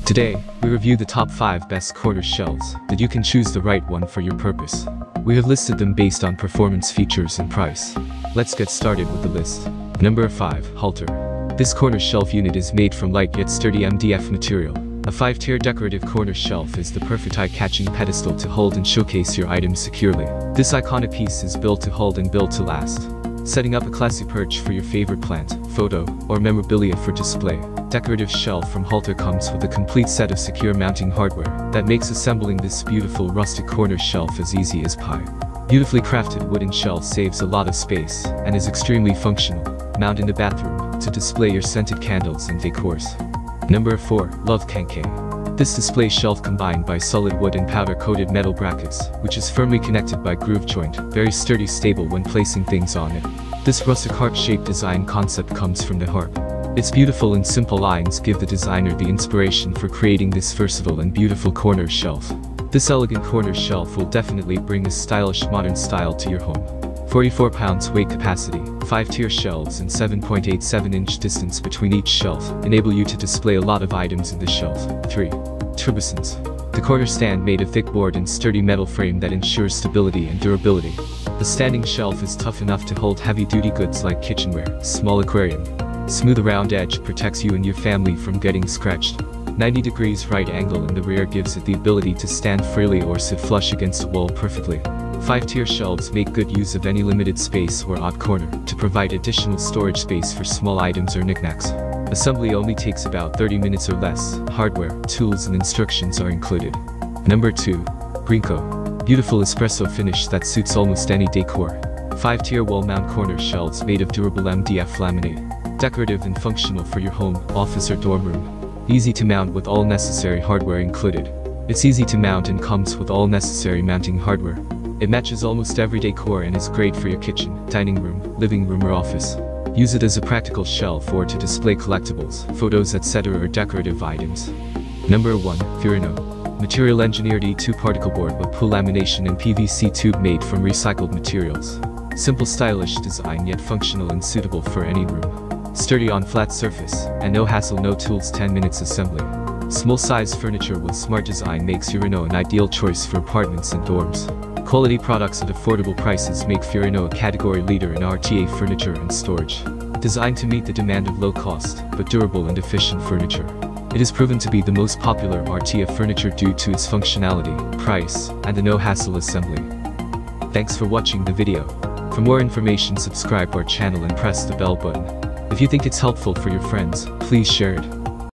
Today, we review the top 5 best corner shelves that you can choose the right one for your purpose. We have listed them based on performance, features, and price. Let's get started with the list. Number 5. Halter. This corner shelf unit is made from light yet sturdy MDF material. A 5-tier decorative corner shelf is the perfect eye-catching pedestal to hold and showcase your items securely. This iconic piece is built to hold and built to last. Setting up a classy perch for your favorite plant, photo, or memorabilia for display. Decorative shelf from Halter comes with a complete set of secure mounting hardware that makes assembling this beautiful rustic corner shelf as easy as pie. Beautifully crafted wooden shelf saves a lot of space and is extremely functional. Mount in the bathroom to display your scented candles and decors. Number 4. Love Kankei. This display shelf combined by solid wood and powder-coated metal brackets, which is firmly connected by groove joint, very sturdy, stable when placing things on it. This rustic harp-shaped design concept comes from the harp. Its beautiful and simple lines give the designer the inspiration for creating this versatile and beautiful corner shelf. This elegant corner shelf will definitely bring a stylish modern style to your home. 44 pounds weight capacity, 5-tier shelves and 7.87-inch distance between each shelf enable you to display a lot of items in the shelf. 3. Turbosens. The corner stand made of thick board and sturdy metal frame that ensures stability and durability. The standing shelf is tough enough to hold heavy-duty goods like kitchenware, small aquarium. Smooth round edge protects you and your family from getting scratched. 90 degrees right angle in the rear gives it the ability to stand freely or sit flush against the wall perfectly. 5-tier shelves make good use of any limited space or odd corner to provide additional storage space for small items or knickknacks. Assembly only takes about 30 minutes or less. Hardware, tools and instructions are included. Number 2. Brinco. Beautiful espresso finish that suits almost any decor. 5-tier wall mount corner shelves made of durable MDF laminate. Decorative and functional for your home, office or dorm room. Easy to mount with all necessary hardware included. It's easy to mount and comes with all necessary mounting hardware. It matches almost every decor and is great for your kitchen, dining room, living room or office. Use it as a practical shelf or to display collectibles, photos, etc. or decorative items. Number 1. Furano. Material engineered E2 particle board with pool lamination and PVC tube made from recycled materials. Simple stylish design yet functional and suitable for any room. Sturdy on flat surface, and no hassle, no tools, 10 minutes assembly. Small size furniture with smart design makes Furano an ideal choice for apartments and dorms. Quality products at affordable prices make Furano a category leader in RTA furniture and storage. Designed to meet the demand of low cost, but durable and efficient furniture. It is proven to be the most popular RTA furniture due to its functionality, price, and the no-hassle assembly. Thanks for watching the video. For more information, subscribe our channel and press the bell button. If you think it's helpful for your friends, please share it.